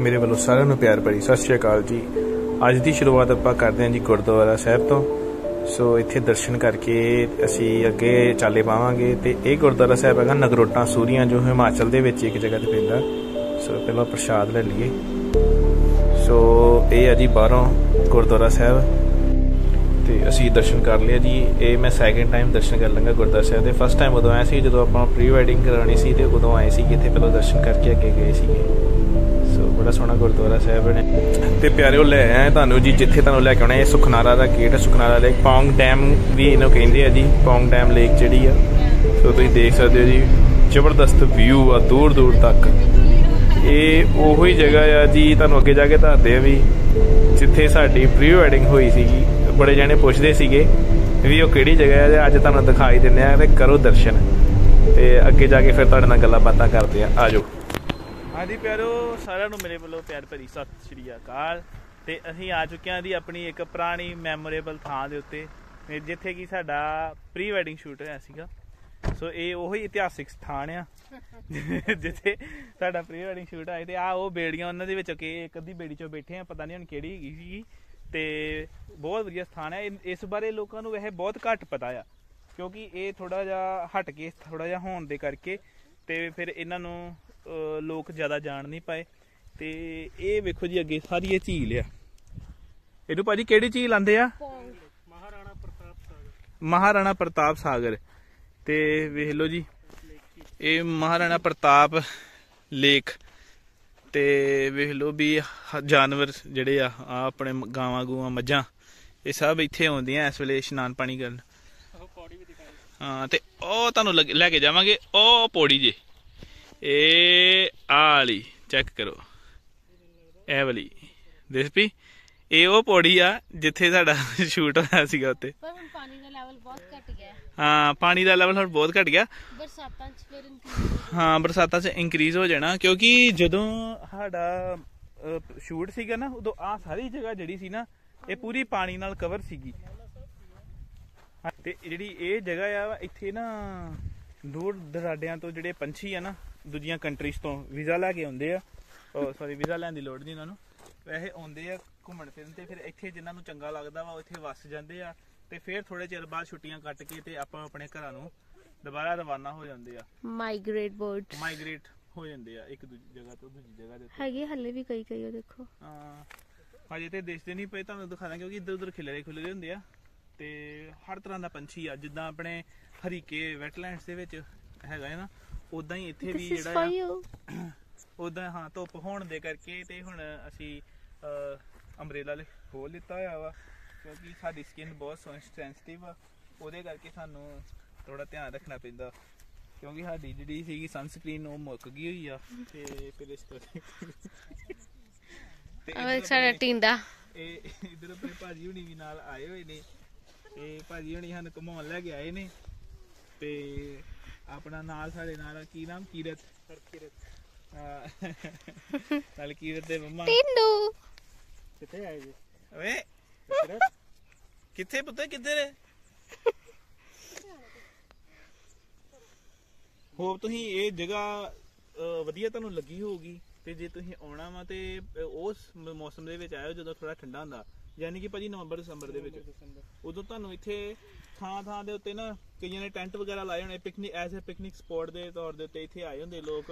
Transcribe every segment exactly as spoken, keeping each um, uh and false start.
मेरे वालों सारिਆਂ ਨੂੰ प्यार भरी सत श्री अकाल जी। अज की शुरुआत आपां करते हैं जी गुरुद्वारा साहब तो। सो इत्थे दर्शन करके असी अगे चाले पावांगे। ते ये गुरुद्वारा साहब है नगरोटा सूरियां जो हिमाचल दे विच एक जगह ते पैंदा। सो पहला प्रसाद ले लीए। सो ये है जी बाहरों गुरुद्वारा साहब ते असी दर्शन कर लिया जी। ये मैं सैकेंड टाइम दर्शन कर लंगा गुरुद्वारा साहब के। फस्ट टाइम उदों आया सी जो आप प्री वैडिंग करानी सी ते उदों आए सी इत्थे पहलों दर्शन करके अगे गए सी। सो बड़ा सोहना गुरुद्वारा साहब ने ते प्यारे लै आए तुहानूं जी जिथे तुहानूं लैके आउणा। सुखनारा दा gate Sukhnara lake Pong dam भी इन्हूं कहिंदे आ जी। पौंग डैम लेक जिहड़ी आ सो तुसीं देख सकदे हो जी। जबरदस्त व्यू आ दूर दूर तक। ये ओही जगह आ जी तुहानूं अगे जाके दसदे आ भी जिथे साडी प्री वैडिंग होई सीगी। बड़े जने पुछदे सीगे भी वो किहड़ी जगह है। अज तुहानूं दिखाई दिंदे आ ते करो दर्शन ते अगे जाके फिर तुहाडे नाल गल्लां बातां करदे आ। आ जाओ। हाँ जी प्यारो सारिਆਂ ਨੂੰ ਮੇਰੇ ਵੱਲੋਂ प्यार भरी सत श्री अकाल। ਤੇ ਅਸੀਂ ਆ ਚੁੱਕੇ ਹਾਂ ਜੀ ਆਪਣੀ ਇੱਕ ਪੁਰਾਣੀ ਮੈਮੋਰੇਬਲ ਥਾਂ ਦੇ ਉੱਤੇ ਜਿੱਥੇ ਕਿ ਸਾਡਾ ਪ੍ਰੀ ਵੈਡਿੰਗ ਸ਼ੂਟ ਹੋਇਆ ਸੀਗਾ। ਸੋ ਇਹ ਉਹੀ ਇਤਿਹਾਸਿਕ ਸਥਾਨ ਆ ਜਿੱਥੇ ਸਾਡਾ ਪ੍ਰੀ ਵੈਡਿੰਗ ਸ਼ੂਟ ਆਇਆ। ਤੇ ਆ ਉਹ ਬੇੜੀਆਂ ਉਹਨਾਂ ਦੇ ਵਿੱਚ ਕਿ ਇੱਕ ਅੱਧੀ ਬੇੜੀ ਚੋਂ ਬੈਠੇ ਆ, ਪਤਾ ਨਹੀਂ ਹੁਣ ਕਿਹੜੀ ਹੈਗੀ ਸੀਗੀ। ਤੇ ਬਹੁਤ ਵਧੀਆ ਸਥਾਨ ਹੈ। ਇਸ ਬਾਰੇ ਲੋਕਾਂ ਨੂੰ ਵੈਸੇ ਬਹੁਤ ਘੱਟ ਪਤਾ ਆ ਕਿਉਂਕਿ ਇਹ ਥੋੜਾ ਜਿਹਾ ਹਟ ਕੇ ਥੋੜਾ ਜਿਹਾ ਹੋਣ ਦੇ ਕਰਕੇ ਤੇ ਫਿਰ ਇਹਨਾਂ ਨੂੰ ਲੋਕ ਜ਼ਿਆਦਾ ਜਾਣ ਨਹੀਂ ਪਾਏ। ਤੇ ਇਹ ਵੇਖੋ ਜੀ ਅੱਗੇ ਸਾਰੀ ਇਹ ਝੀਲ ਆ। ਇਹਨੂੰ ਭਾਜੀ ਕਿਹੜੀ ਝੀਲ ਆਂਦੇ ਆ? ਮਹਾਰਾਣਾ ਪ੍ਰਤਾਪ ਸਾਗਰ। ਮਹਾਰਾਣਾ ਪ੍ਰਤਾਪ ਸਾਗਰ। ਤੇ ਵੇਖ ਲਓ ਜੀ ਇਹ ਮਹਾਰਾਣਾ ਪ੍ਰਤਾਪ ਲੇਕ। ਤੇ ਵੇਖ ਲਓ ਵੀ ਜਾਨਵਰ ਜਿਹੜੇ ਆ ਆ ਆਪਣੇ ਗਾਵਾਂ ਗੂਆਂ ਮੱਝਾਂ ਇਹ ਸਭ ਇੱਥੇ ਆਉਂਦੀਆਂ ਇਸ ਵੇਲੇ ਇਸ਼ਨਾਨ ਪਾਣੀ ਕਰਨ। ਹਾਂ ਤੇ ਉਹ ਤੁਹਾਨੂੰ ਲੈ ਕੇ ਜਾਵਾਂਗੇ ਉਹ ਪੌੜੀ ਜੇ। ਇਹ ਆ ਵਾਲੀ ਚੈੱਕ ਕਰੋ ਇਹ ਵਾਲੀ ਦੇਖ ਵੀ ਇਹ ਉਹ ਪੌੜੀ ਆ ਜਿੱਥੇ ਸਾਡਾ ਸ਼ੂਟ ਹੋਇਆ ਸੀਗਾ ਉੱਤੇ। ਪਰ ਹੁਣ ਪਾਣੀ ਦਾ ਲੈਵਲ ਬਹੁਤ ਘਟ ਗਿਆ। ਹਾਂ ਪਾਣੀ ਦਾ ਲੈਵਲ ਹੁਣ ਬਹੁਤ ਘਟ ਗਿਆ। ਬਰਸਾਤਾਂ 'ਚ ਫਿਰ ਇਨਕਰੀਜ਼ ਹਾਂ ਬਰਸਾਤਾਂ 'ਚ ਇਨਕਰੀਜ਼ ਹੋ ਜਾਣਾ ਕਿਉਂਕਿ ਜਦੋਂ ਸਾਡਾ ਸ਼ੂਟ ਸੀਗਾ ਨਾ ਉਦੋਂ ਆ ਸਾਰੀ ਜਗ੍ਹਾ ਜਿਹੜੀ ਸੀ ਨਾ ਇਹ ਪੂਰੀ ਪਾਣੀ ਨਾਲ ਕਵਰ ਸੀਗੀ। ਤੇ ਜਿਹੜੀ ਇਹ ਜਗ੍ਹਾ ਆ ਇੱਥੇ ਨਾ ਦੂਰ ਦਰਾਡਿਆਂ ਤੋਂ ਜਿਹੜੇ ਪੰਛੀ ਆ ਨਾ ਦੂਜੀਆਂ ਕੰਟਰੀਜ਼ ਤੋਂ ਵੀਜ਼ਾ ਲੈ ਕੇ ਆਉਂਦੇ ਆ। ਸੌਰੀ ਵੀਜ਼ਾ ਲੈਣ ਦੀ ਲੋੜ ਨਹੀਂ ਉਹਨਾਂ ਨੂੰ, ਵੈਸੇ ਆਉਂਦੇ ਆ ਘੁੰਮਣ ਫਿਰਨ। ਤੇ ਫਿਰ ਇੱਥੇ ਜਿਨ੍ਹਾਂ ਨੂੰ ਚੰਗਾ ਲੱਗਦਾ ਵਾ ਉਹ ਇੱਥੇ ਵੱਸ ਜਾਂਦੇ ਆ। ਤੇ ਫਿਰ ਥੋੜੇ ਚਿਰ ਬਾਅਦ ਛੁੱਟੀਆਂ ਕੱਟ ਕੇ ਤੇ ਆਪਾਂ ਆਪਣੇ ਘਰਾਂ ਨੂੰ ਦੁਬਾਰਾ ਰਵਾਨਾ ਹੋ ਜਾਂਦੇ ਆ। ਮਾਈਗ੍ਰੇਟ ਬਰਡਸ ਮਾਈਗ੍ਰੇਟ ਹੋ ਜਾਂਦੇ ਆ ਇੱਕ ਦੂਜੀ ਜਗ੍ਹਾ ਤੋਂ ਦੂਜੀ ਜਗ੍ਹਾ ਦੇ। ਹੈਗੇ ਹੱਲੇ ਵੀ ਕਈ ਕਈ ਉਹ ਦੇਖੋ। ਹਾਂ ਹਜੇ ਤੇ ਦਿਸਦੇ ਨਹੀਂ ਪਏ, ਤੁਹਾਨੂੰ ਦਿਖਾਣਾ ਕਿਉਂਕਿ ਇੱਧਰ ਉੱਧਰ ਖਿਲਰੇ ਖੁਲਰੇ ਹੁੰਦੇ ਆ। ਤੇ ਹਰ ਤਰ੍ਹਾਂ ਦਾ ਪੰਛੀ ਆ ਜਿੱਦਾਂ ਆਪਣੇ ਹਰੀਕੇ ਵੈਟਲੈਂਡਸ ਦੇ ਵਿੱਚ ਹੈਗਾ ਹੈ ਨਾ ਉਦਾਂ ਹੀ ਇੱਥੇ ਵੀ ਜਿਹੜਾ ਆ ਉਦਾਂ। ਹਾਂ ਧੁੱਪ ਹੋਣ ਦੇ ਕਰਕੇ ਤੇ ਹੁਣ ਅਸੀਂ ਅੰਬਰੇਲਾ ਖੋਲ ਲਿੱਤਾ ਹੋਇਆ ਵਾ ਕਿਉਂਕਿ ਸਾਡੀ ਸਕਿਨ ਬਹੁਤ ਸੈਂਸਿਟਿਵ ਆ। ਉਹਦੇ ਕਰਕੇ ਸਾਨੂੰ ਥੋੜਾ ਧਿਆਨ ਰੱਖਣਾ ਪੈਂਦਾ ਕਿਉਂਕਿ ਸਾਡੀ ਜਿਹੜੀ ਸੀਗੀ ਸਨਸਕ੍ਰੀਨ ਉਹ ਮੁੱਕ ਗਈ ਹੋਈ ਆ। ਤੇ ਫਿਰ ਇਸ ਕਰਕੇ ਸਾਡਾ ਟਿੰਡਾ ਇਹ ਇੱਧਰ ਆਪਣੇ ਭਾਜੀ ਹੁਣੀ ਵੀ ਨਾਲ ਆਏ ਹੋਏ ਨੇ। ਇਹ ਭਾਜੀ ਹੁਣੀ ਸਾਨੂੰ ਘੁਮਾਉਣ ਲੈ ਕੇ ਆਏ ਨੇ। ਤੇ ਆਪਣਾ ਨਾਲ ਸਾਡੇ ਨਾਲ ਕੀ ਨਾਮ ਕੀਰਤ ਨਾਲ ਕੀਰਤ ਦੇ ਮੰਮਾ ਟਿੰਡੂ ਕਿੱਥੇ ਆਏ ਜੀ? ਓਏ ਕਿੱਥੇ ਪੁੱਤ ਕਿੱਧਰ? ਹੋਪ ਤੁਸੀਂ ਇਹ ਜਗ੍ਹਾ ਵਧੀਆ ਤੁਹਾਨੂੰ ਲੱਗੀ ਹੋਊਗੀ। ਤੇ ਜੇ ਤੁਸੀਂ ਆਉਣਾ ਵਾ ਤੇ ਉਸ ਮੌਸਮ ਦੇ ਵਿੱਚ ਆਇਓ ਜਦੋਂ ਥੋੜਾ ਠੰਡਾ ਹੁੰਦਾ ਯਾਨੀ ਕਿ ਭਾਜੀ ਨਵੰਬਰ ਦਸੰਬਰ ਦੇ ਵਿੱਚ। ਉਦੋਂ ਤੁਹਾਨੂੰ ਇੱਥੇ ਥਾਂ ਥਾਂ ਦੇ ਉੱਤੇ ਨਾ ਕਈਆਂ ਨੇ ਟੈਂਟ ਵਗੈਰਾ ਲਾਏ ਹੋਣੇ picnic as a picnic spot ਦੇ ਤੌਰ ਦੇ ਉੱਤੇ ਇੱਥੇ ਆਏ ਹੁੰਦੇ ਲੋਕ।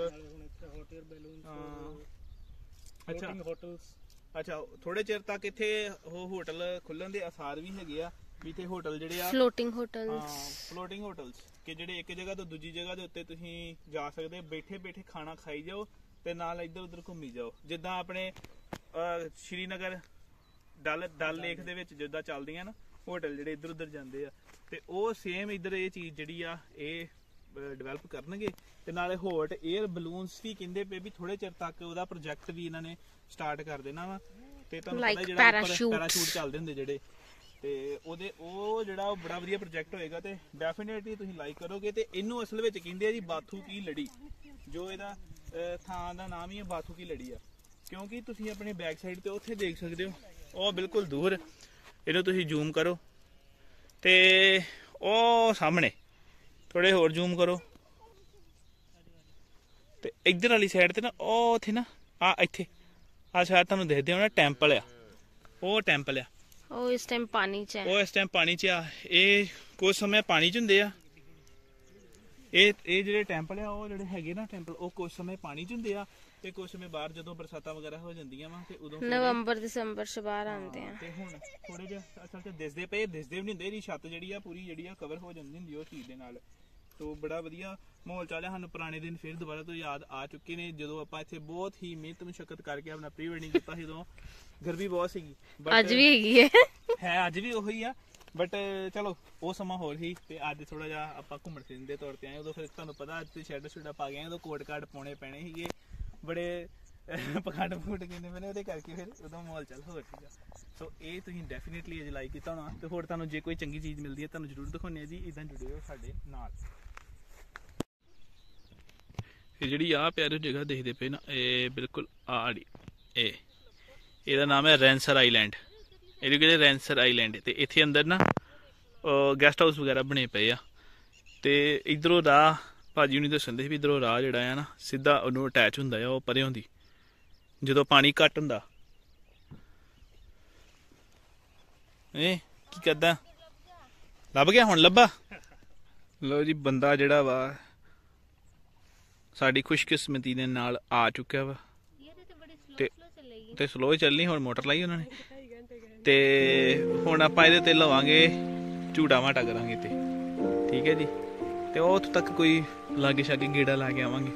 ਅੱਛਾ ਅੱਛਾ ਥੋੜੇ ਚਿਰ ਤੱਕ ਇੱਥੇ ਉਹ ਹੋਟਲ ਖੁੱਲਣ ਦੇ ਆਸਾਰ ਵੀ ਹੈਗੇ ਆ ਵੀ ਇੱਥੇ ਹੋਟਲ ਜਿਹੜੇ ਆ ਫਲੋਟਿੰਗ ਹੋਟਲਸ। ਹਾਂ ਫਲੋਟਿੰਗ ਹੋਟਲਸ ਕਿ ਜਿਹੜੇ ਇੱਕ ਜਗ੍ਹਾ ਤੋਂ ਦੂਜੀ ਜਗ੍ਹਾ ਦੇ ਉੱਤੇ ਤੁਸੀਂ ਜਾ ਸਕਦੇ ਬੈਠੇ ਬੈਠੇ ਖਾਣਾ ਖਾਈ ਜਾਓ ਤੇ ਨਾਲ ਇੱਧਰ ਉੱਧਰ ਘੁੰਮੀ ਜਾਓ। ਜਿੱਦਾਂ ਆਪਣੇ ਸ਼੍ਰੀਨਗਰ ਡਲ ਡਲ ਲੇਕ ਦੇ ਵਿੱਚ ਜਿੱਦਾਂ ਚੱਲਦੀਆਂ ਨਾ ਹੋਟਲ ਜਿਹੜੇ ਇੱਧਰ ਉੱਧਰ ਜਾਂਦੇ ਆ ਤੇ ਉਹ ਸੇਮ ਇੱਧਰ ਇਹ ਚੀਜ਼ ਜਿਹੜੀ ਆ ਇਹ ਡਿਵੈਲਪ ਕਰਨਗੇ। ਤੇ ਨਾਲੇ ਹੌਟ 에ਅਰ ਬਲੂਨਸ ਵੀ ਕਹਿੰਦੇ ਪਏ ਵੀ ਥੋੜੇ ਚਿਰ ਤੱਕ ਉਹਦਾ ਪ੍ਰੋਜੈਕਟ ਵੀ ਇਹਨਾਂ ਨੇ ਸਟਾਰਟ ਕਰ ਦੇਣਾ ਵਾ। ਤੇ ਤੁਹਾਨੂੰ ਪਤਾ ਜਿਹੜਾ ਪੈਰਾਸ਼ੂਟ ਚੱਲਦੇ ਹੁੰਦੇ ਜਿਹੜੇ ਤੇ ਉਹਦੇ ਉਹ ਜਿਹੜਾ ਉਹ ਬੜਾ ਵਧੀਆ ਪ੍ਰੋਜੈਕਟ ਹੋਏਗਾ ਤੇ ਡੈਫੀਨੇਟਲੀ ਤੁਸੀਂ ਲਾਈਕ ਕਰੋਗੇ। ਤੇ ਇਹਨੂੰ ਅਸਲ ਵਿੱਚ ਕਹਿੰਦੇ ਆ ਜੀ ਬਾਥੂ ਕੀ ਲੜੀ, ਜੋ ਇਹਦਾ ਥਾਂ ਦਾ ਨਾਮ ਹੀ ਹੈ ਬਾਥੂ ਕੀ ਲੜੀ ਆ ਕਿਉਂਕਿ ਤੁਸੀਂ ਆਪਣੇ ਬੈਕ ਸਾਈਡ ਤੇ ਉੱਥੇ ਦੇਖ ਸਕਦੇ ਹੋ ਉਹ ਬਿਲਕੁਲ ਦੂਰ। ਇਹਨੂੰ ਤੁਸੀਂ ਜ਼ੂਮ ਕਰੋ ਤੇ ਉਹ ਸਾਹਮਣੇ ਥੋੜੇ ਹੋਰ ਜ਼ੂਮ ਕਰੋ ਤੇ ਇੱਧਰ ਵਾਲੀ ਸਾਈਡ ਤੇ ਨਾ ਉਹ ਉੱਥੇ ਨਾ ਆ ਇੱਥੇ आ शायद तुहानू देखदे हो ना टैंपल आ, वो टैंपल आ, ਉਹ ਇਸ ਟਾਈਮ ਪਾਣੀ 'ਚ ਹੈ। ਉਹ ਇਸ ਟਾਈਮ ਪਾਣੀ 'ਚ ਆ। ਇਹ ਕੁਝ ਸਮੇਂ ਪਾਣੀ 'ਚ ਹੁੰਦੇ ਆ। ਇਹ ਇਹ ਜਿਹੜੇ ਟੈਂਪਲ ਆ ਉਹ ਜਿਹੜੇ ਹੈਗੇ ਨਾ ਟੈਂਪਲ ਉਹ ਕੁਝ ਸਮੇਂ ਪਾਣੀ 'ਚ ਹੁੰਦੇ ਆ ਤੇ ਕੁਝ ਸਮੇਂ ਬਾਹਰ ਜਦੋਂ ਬਰਸਾਤਾਂ ਵਗੈਰਾ ਹੋ ਜਾਂਦੀਆਂ ਵਾ ਤੇ ਉਦੋਂ ਨਵੰਬਰ ਦਸੰਬਰ 'ਚ ਬਾਹਰ ਆਉਂਦੇ ਆ। ਤੇ ਹੁਣ ਥੋੜੇ ਜਿਹਾ ਅਸਲ 'ਚ ਦਿਸਦੇ ਪਏ ਦਿਸਦੇ ਵੀ ਨਹੀਂ ਹੁੰਦੇ। ਇਹਦੀ ਛੱਤ ਜਿਹੜੀ ਆ ਪੂਰੀ ਜਿਹੜੀ ਆ ਕਵਰ ਹੋ ਜਾਂਦੀ ਹੁੰਦੀ ਉਹ ਚੀਜ਼ ਦੇ ਨਾਲ। ਤੋ ਬੜਾ ਵਧੀਆ ਮਾਹੌਲ ਚੱਲਿਆ। ਸਾਨੂੰ ਪੁਰਾਣੇ ਦਿਨ ਫਿਰ ਦੁਬਾਰਾ ਤੋਂ ਯਾਦ ਆ ਚੁੱਕੇ ਨੇ ਜਦੋਂ ਆਪਾਂ ਇੱਥੇ ਬਹੁਤ ਹੀ ਮਿਹਨਤ ਮੁਸ਼ੱਕਤ ਕਰਕੇ ਆਪਣਾ ਪ੍ਰੀ ਵੈਡਿੰਗ ਕੀਤਾ ਸੀ। ਉਦੋਂ ਗਰਮੀ ਬਹੁਤ ਸੀਗੀ, ਅੱਜ ਵੀ ਹੈਗੀ ਹੈ ਹੈ ਅੱਜ ਵੀ ਉਹੀ ਆ, ਬਟ ਚਲੋ ਉਹ ਸਮਾਂ ਹੋਰ ਸੀ ਤੇ ਅੱਜ ਥੋੜਾ ਜਿਹਾ ਆਪਾਂ ਘੁੰਮਣ ਫਿਰਨ ਦੇ ਤੌਰ ਤੇ ਆਏ। ਉਦੋਂ ਫਿਰ ਤੁਹਾਨੂੰ ਪਤਾ ਅੱਜ ਸ਼ੈਡ ਸ਼ੂਡਾ ਪਾ ਗਏ ਉਦੋਂ ਕੋਟ ਕਾਟ ਪਾਉਣੇ ਪੈਣੇ ਸੀਗੇ, ਬੜੇ ਪਖੰਡ ਫੂਟ ਕਿੰਨੇ ਮੈਨੇ ਉਹਦੇ ਕਰਕੇ ਫਿਰ ਉਦੋਂ ਮਾਹੌਲ ਚੱਲ ਹੋਰ ਸੀਗਾ। ਸੋ ਇਹ ਤੁਸੀਂ ਡੈਫੀਨੇਟਲੀ ਅੱਜ ਲਾਈਕ ਕੀਤਾ ਹੋਣਾ ਤੇ ਹੋਰ ਤੁਹਾਨੂੰ ਜੇ ਕੋਈ ਚੰਗੀ ਚੀਜ਼ ਮਿਲਦੀ ਹੈ ਤੁਹਾਨੂੰ ਜ਼ਰੂਰ ਦਿਖਾਉਂਦੇ ਆ ਜੀ। ਇੱਦਾਂ ਜੁੜਿਓ ਸਾਡੇ ਨਾਲ। ਇਹ ਜਿਹੜੀ ਆਹ ਪਿਆਰੀ ਜਗ੍ਹਾ ਦੇਖਦੇ ਪਏ ਨਾ ਇਹ ਬਿਲਕੁਲ ਆੜੀ ਇਹ ਇਹਦਾ ਨਾਮ ਹੈ ਰੈਂਸਰ ਆਈਲੈਂਡ। ਇਹਨੂੰ ਕਹਿੰਦੇ ਰੈਂਸਰ ਆਈਲੈਂਡ ਤੇ ਇੱਥੇ ਅੰਦਰ ਨਾ ਗੈਸਟ ਹਾਊਸ ਵਗੈਰਾ ਬਣੇ ਪਏ ਆ ਤੇ ਇਧਰੋਂ ਰਾਹ ਭਾਜੀ ਹੁਣੀ ਦੱਸਣ ਦੇ ਸੀ ਵੀ ਇਧਰੋਂ ਰਾਹ ਜਿਹੜਾ ਆ ਨਾ ਸਿੱਧਾ ਉਹਨੂੰ ਅਟੈਚ ਹੁੰਦਾ ਆ ਉਹ ਪਰੇ ਹੁੰਦੀ ਜਦੋਂ ਪਾਣੀ ਘੱਟ ਹੁੰਦਾ। ਇਹ ਕੀ ਕਰਦਾ ਲੱਭ ਗਿਆ ਹੁਣ ਲੱਭਾ। ਲੋ ਜੀ ਬੰਦਾ ਜਿਹੜਾ ਵਾ ਸਾਡੀ ਖੁਸ਼ਕਿਸਮਤੀ ਦੇ ਨਾਲ ਆ ਚੁੱਕਿਆ ਵਾ ਤੇ ਤੇ ਸਲੋ ਹੀ ਚੱਲਣੀ। ਹੁਣ ਮੋਟਰ ਲਾਈ ਉਹਨਾਂ ਨੇ ਤੇ ਹੁਣ ਆਪਾਂ ਇਹਦੇ ਤੇ ਲਵਾਂਗੇ ਝੂਟਾ ਮਾਟਾ ਕਰਾਂਗੇ ਤੇ ਠੀਕ ਹੈ ਜੀ। ਤੇ ਉਹ ਉੱਥੋਂ ਤੱਕ ਕੋਈ ਲਾਗੇ ਛਾਗੇ ਗੇੜਾ ਲਾ ਕੇ ਆਵਾਂਗੇ।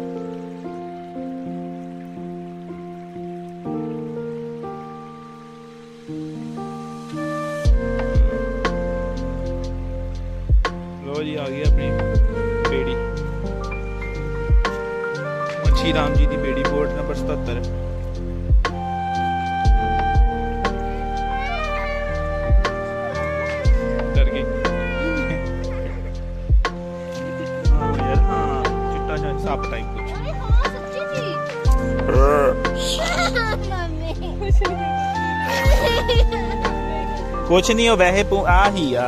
ਲੋ ਜੀ ਆ ਗਈ ਆਪਣੀ ਬੇੜੀ ਮੁੰਸ਼ੀ ਰਾਮ ਜੀ ਦੀ ਬੇੜੀ ਬੋਰਡ ਨੰਬਰ ਸਤੱਤਰ। टाइप कुछ हाँ, सच्ची थी। कुछ नहीं हो वैसे आ ही आ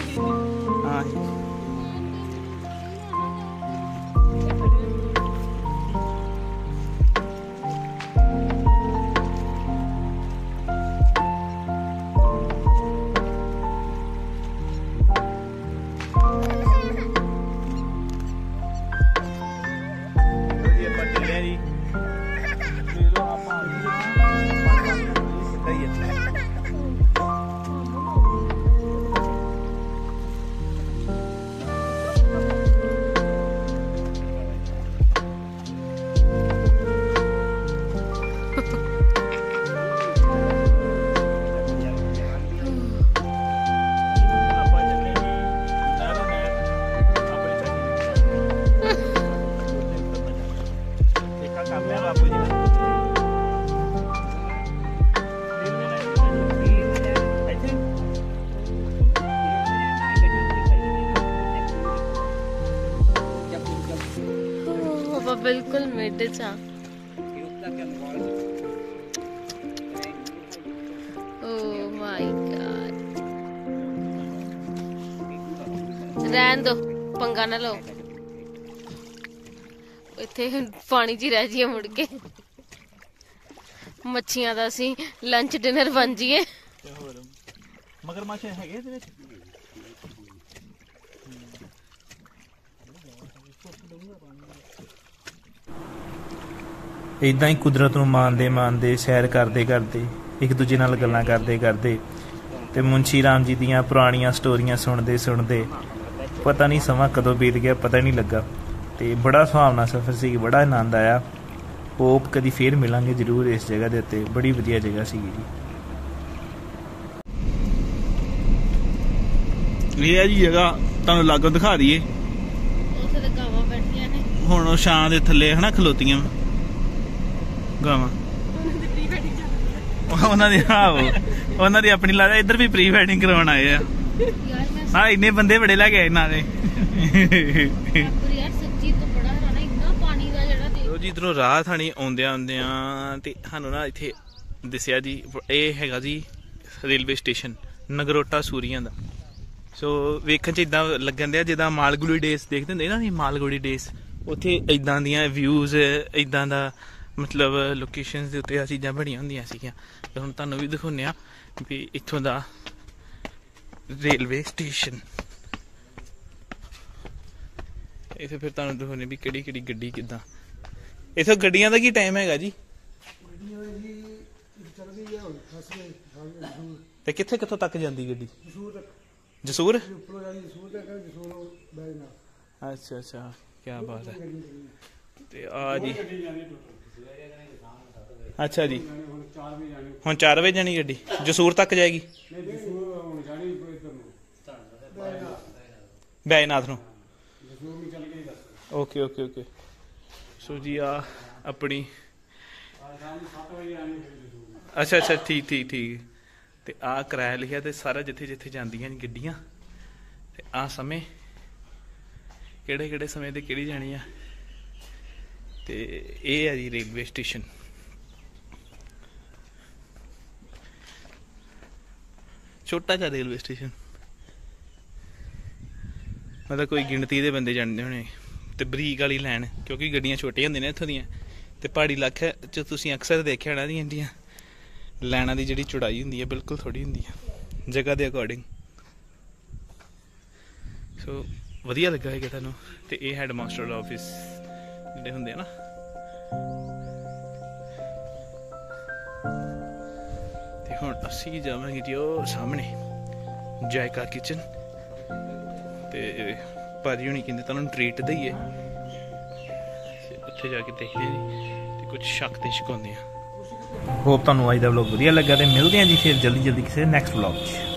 बिल्कुल मिड चा ओह माय गॉड रहन दो पंगा ना लो इत्थे पानी च रह जाइए मुड़ के मच्छियां दा असीं लंच डिनर बन जाइए मगरमच्छ हैगे इहदे विच इदां ही कुदरत नूं माणदे माणदे सैर करदे करदे एक दूजे नाल गल्लां करदे करदे ते मुंशी राम जी दीयां पुराणियां स्टोरियां सुणदे सुणदे पता नहीं समा कदों बीत गया पता नहीं लगा ते बड़ा सुहावना सफर सी बड़ा आनंद आया। होप कदी फिर मिलांगे जरूर इस जगह दे उत्ते बड़ी वधिया जगह सीगी जी। ये है जी जगह तुहानूं लागों दिखा दईए उत्थे ते गावां बैठियां ने हुण छां दे थल्ले हना खलोतियां गावां ਉਹਨਾਂ ਦੀ ਆਹੋ ਉਹਨਾਂ ਦੀ ਆਪਣੀ ਲਾ ਇੱਧਰ ਵੀ ਪ੍ਰੀ ਵੈਡਿੰਗ ਕਰਵਾਉਣ ਆਏ ਆ। ਹਾਂ ਇੰਨੇ ਬੰਦੇ ਬੜੇ ਲੈ ਕੇ ਆਏ ਨਾਲੇ ਯਾਰ ਸੱਚੀ ਤੋਂ ਬੜਾ ਹੈ ਨਾ ਇੰਨਾ ਪਾਣੀ ਦਾ ਜਿਹੜਾ ਲੋ ਜੀ ਇਧਰੋਂ ਰਾਹ ਥਾਣੀ ਆਉਂਦਿਆਂ ਆਉਂਦਿਆਂ ਤੇ ਸਾਨੂੰ ਨਾ ਇੱਥੇ ਦਿਸਿਆ ਜੀ ਇਹ ਹੈਗਾ ਜੀ ਰੇਲਵੇ ਸਟੇਸ਼ਨ ਨਗਰੋਟਾ ਸੂਰੀਆਂ ਦਾ। ਸੋ ਵੇਖਣ ਚ ਇਦਾਂ ਲੱਗਣ ਦਿਆ ਜਿੱਦਾਂ ਮਾਲਗੁੜੀ ਡੇਸ ਦੇਖਦੇ ਹੁੰਦੇ ਨਾ ਮਾਲਗੁੜੀ ਡੇਸ ਉੱਥੇ ਇਦਾਂ ਦੀਆਂ ਵਿਊਜ਼ ਇਦਾਂ ਦਾ मतलब ਲੋਕੇਸ਼ਨਸ ਦੇ ਉੱਤੇ ਆ ਚੀਜ਼ਾਂ ਬਣੀਆਂ ਹੁੰਦੀਆਂ ਸੀਗੀਆਂ ਤੇ ਹੁਣ ਤੁਹਾਨੂੰ ਵੀ ਦਿਖਾਉਂਦੇ ਆ ਵੀ ਇੱਥੋਂ ਦਾ ਰੇਲਵੇ ਸਟੇਸ਼ਨ। ਇੱਥੇ ਫਿਰ ਤੁਹਾਨੂੰ ਦਿਖਾਉਂਦੇ ਵੀ ਕਿਹੜੀ ਕਿਹੜੀ ਗੱਡੀ ਕਿੱਦਾਂ। ਇੱਥੋਂ ਗੱਡੀਆਂ ਦਾ ਕੀ ਟਾਈਮ ਹੈਗਾ ਜੀ? ਤੇ ਕਿੱਥੇ ਕਿੱਥੋਂ ਤੱਕ ਜਾਂਦੀ ਗੱਡੀ? ਜਸੂਰ। ਅੱਛਾ ਅੱਛਾ, ਕਿਆ ਬਾਤ ਹੈ। ਤੇ ਆ ਜੀ ਅੱਛਾ ਜੀ, ਹੁਣ ਚਾਰ ਵਜੇ ਜਾਣੀ ਗੱਡੀ ਜਸੂਰ ਤੱਕ ਜਾਏਗੀ? ਬੈਜਨਾਥ ਨੂੰ। Okay okay okay. ਸੋ ਜੀ ਆ ਆਪਣੀ ਅੱਛਾ ਅੱਛਾ, ਠੀਕ ਠੀਕ ਠੀਕ। ਤੇ ਆ ਕਿਰਾਇਆ ਲਿਖਿਆ ਤੇ ਸਾਰਾ ਜਿੱਥੇ ਜਿੱਥੇ ਜਾਂਦੀਆਂ ਨੇ ਗੱਡੀਆਂ ਤੇ ਆ ਸਮੇਂ ਕਿਹੜੇ ਕਿਹੜੇ ਸਮੇਂ ਤੇ ਕਿਹੜੀ ਜਾਣੀ ਆ। ਤੇ ਇਹ ਹੈ ਜੀ ਰੇਲਵੇ ਸਟੇਸ਼ਨ। ਛੋਟਾ ਜਿਹਾ ਰੇਲਵੇ ਸਟੇਸ਼ਨ, ਮਤਲਬ ਕੋਈ ਗਿਣਤੀ ਦੇ ਬੰਦੇ ਜਾਣਦੇ ਹੋਣੇ। ਤੇ ਬਰੀਕ ਵਾਲੀ ਲਾਈਨ, ਕਿਉਂਕਿ ਗੱਡੀਆਂ ਛੋਟੀਆਂ ਹੁੰਦੀਆਂ ਨੇ ਇੱਥੋਂ ਦੀਆਂ। ਤੇ ਪਹਾੜੀ ਇਲਾਕੇ 'ਚ ਤੁਸੀਂ ਅਕਸਰ ਦੇਖਿਆ ਹੋਣਾ ਦੀਆਂ ਇੰਡੀਆਂ ਲਾਈਨਾਂ ਦੀ ਜਿਹੜੀ ਚੌੜਾਈ ਹੁੰਦੀ ਹੈ ਬਿਲਕੁਲ ਥੋੜ੍ਹੀ ਹੁੰਦੀ ਹੈ ਜਗ੍ਹਾ ਦੇ ਅਕੋਰਡਿੰਗ। ਸੋ ਵਧੀਆ ਲੱਗਾ ਹੈਗਾ ਤੁਹਾਨੂੰ। ਤੇ ਇਹ ਹੈਡ ਮਾਸਟਰ ਆਫਿਸ ਜਿਹੜੇ ਹੁੰਦੇ ਆ ਨਾ, ਤੇ ਹੁਣ ਅਸੀਂ ਜਾਵਾਂਗੇ ਜੀ ਉਹ ਸਾਹਮਣੇ ਜਾਇਕਾ ਕਿਚਨ। ਤੇ ਭਾਜੀ ਹੁਣੀ ਕਹਿੰਦੇ ਤੁਹਾਨੂੰ ਟ੍ਰੀਟ ਦਈਏ, ਉੱਥੇ ਜਾ ਕੇ ਦੇਖਦੇ ਜੀ ਤੇ ਕੁਝ ਛਕ ਤੇ ਛਕਾਉਂਦੇ ਆ। ਹੋਪ ਤੁਹਾਨੂੰ ਅੱਜ ਦਾ ਵਲੌਗ ਵਧੀਆ ਲੱਗਾ ਤੇ ਮਿਲਦੇ ਹਾਂ ਜੀ ਫਿਰ ਜਲਦੀ ਜਲਦੀ ਕਿਸੇ ਨੈਕਸਟ ਵਲੌਗ 'ਚ।